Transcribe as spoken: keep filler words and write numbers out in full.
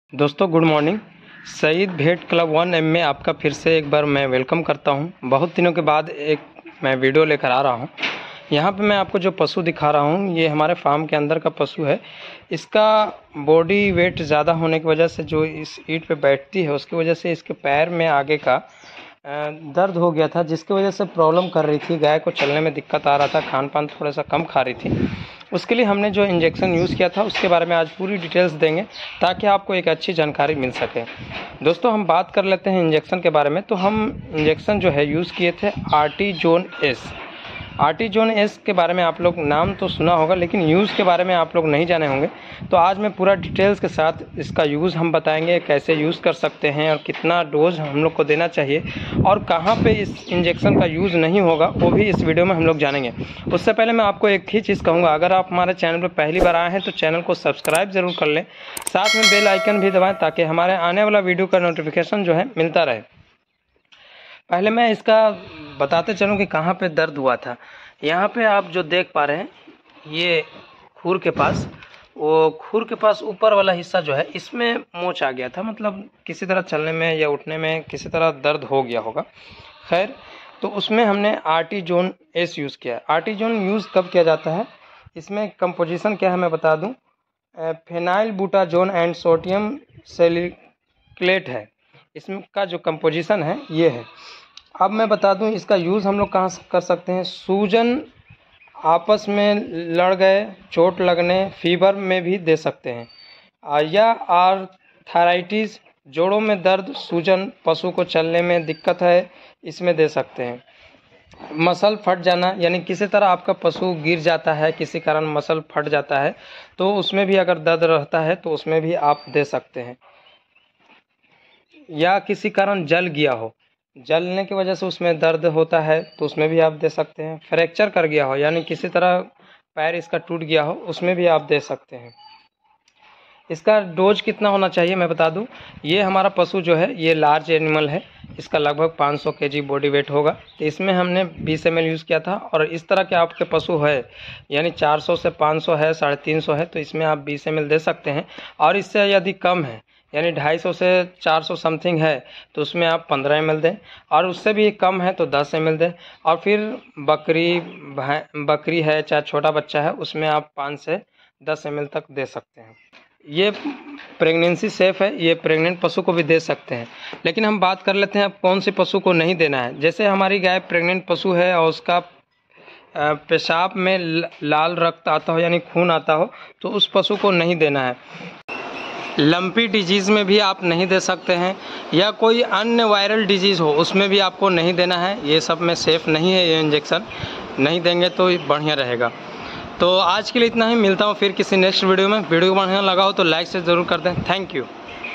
दोस्तों good morning. Saeed भेट club one M में आपका फिर से एक बार मैं वेलकम करता हूं। बहुत दिनों के बाद एक मैं वीडियो लेकर आ रहा हूं। यहां पे मैं आपको जो पशु दिखा रहा हूं ये हमारे फार्म के अंदर का पशु है। इसका बॉडी वेट ज़्यादा होने की वजह से जो इस ईंट पे बैठती है उसकी वजह से इसके पैर में आगे का दर्द हो गया था, जिसकी वजह से प्रॉब्लम कर रही थी। गाय को चलने में दिक्कत आ रहा था, खान पान थोड़ा सा कम खा रही थी। उसके लिए हमने जो इंजेक्शन यूज़ किया था उसके बारे में आज पूरी डिटेल्स देंगे ताकि आपको एक अच्छी जानकारी मिल सके। दोस्तों हम बात कर लेते हैं इंजेक्शन के बारे में। तो हम इंजेक्शन जो है यूज़ किए थे आर्टिजोन एस। आर्टिजोन एस के बारे में आप लोग नाम तो सुना होगा, लेकिन यूज़ के बारे में आप लोग नहीं जाने होंगे। तो आज मैं पूरा डिटेल्स के साथ इसका यूज़ हम बताएंगे, कैसे यूज़ कर सकते हैं और कितना डोज हम लोग को देना चाहिए और कहाँ पे इस इंजेक्शन का यूज़ नहीं होगा वो भी इस वीडियो में हम लोग जानेंगे। उससे पहले मैं आपको एक ही चीज़ कहूँगा, अगर आप हमारे चैनल पर पहली बार आए हैं तो चैनल को सब्सक्राइब ज़रूर कर लें, साथ में बेल आइकन भी दबाएँ ताकि हमारे आने वाला वीडियो का नोटिफिकेशन जो है मिलता रहे। पहले मैं इसका बताते चलूँ कि कहाँ पे दर्द हुआ था। यहाँ पे आप जो देख पा रहे हैं ये खुर के पास, वो खुर के पास ऊपर वाला हिस्सा जो है इसमें मोच आ गया था, मतलब किसी तरह चलने में या उठने में किसी तरह दर्द हो गया होगा। खैर, तो उसमें हमने आर्टिजोन एस यूज़ किया। आर्टिजोन यूज़ कब किया जाता है, इसमें कंपोजिशन क्या है मैं बता दूँ। Phenylbutazone and sodium salicylate है इसका जो कंपोजिशन है ये है। अब मैं बता दूं इसका यूज़ हम लोग कहाँ कर सकते हैं। सूजन, आपस में लड़ गए, चोट लगने, फीवर में भी दे सकते हैं, या आर्थराइटिस, जोड़ों में दर्द, सूजन, पशु को चलने में दिक्कत है, इसमें दे सकते हैं। मसल फट जाना, यानी किसी तरह आपका पशु गिर जाता है, किसी कारण मसल फट जाता है तो उसमें भी अगर दर्द रहता है तो उसमें भी आप दे सकते हैं। या किसी कारण जल गया हो, जलने की वजह से उसमें दर्द होता है तो उसमें भी आप दे सकते हैं। फ्रैक्चर कर गया हो, यानी किसी तरह पैर इसका टूट गया हो, उसमें भी आप दे सकते हैं। इसका डोज कितना होना चाहिए मैं बता दूं। ये हमारा पशु जो है ये लार्ज एनिमल है, इसका लगभग पाँच सौ केजी बॉडी वेट होगा। तो इसमें हमने बीस एम एल यूज़ किया था। और इस तरह के आपके पशु है, यानी चार सौ से पाँच सौ है, साढ़े तीन सौ है, तो इसमें आप बीस एम एल दे सकते हैं। और इससे यदि कम है, यानी ढाई सौ से चार सौ समथिंग है, तो उसमें आप पंद्रह एम एल दें। और उससे भी कम है तो दस एम एल दें। और फिर बकरी बकरी है चाहे छोटा बच्चा है, उसमें आप पाँच से दस एम एल तक दे सकते हैं। ये प्रेगनेंसी सेफ़ है, ये प्रेग्नेंट पशु को भी दे सकते हैं। लेकिन हम बात कर लेते हैं अब कौन से पशु को नहीं देना है। जैसे हमारी गाय प्रेग्नेंट पशु है और उसका पेशाब में लाल रक्त आता हो, यानी खून आता हो, तो उस पशु को नहीं देना है। लंपी डिजीज़ में भी आप नहीं दे सकते हैं, या कोई अन्य वायरल डिजीज़ हो उसमें भी आपको नहीं देना है। ये सब में सेफ़ नहीं है, ये इंजेक्शन नहीं देंगे तो बढ़िया रहेगा। तो आज के लिए इतना ही, मिलता हूँ फिर किसी नेक्स्ट वीडियो में। वीडियो बढ़िया लगा हो तो लाइक से ज़रूर कर दें। Thank you.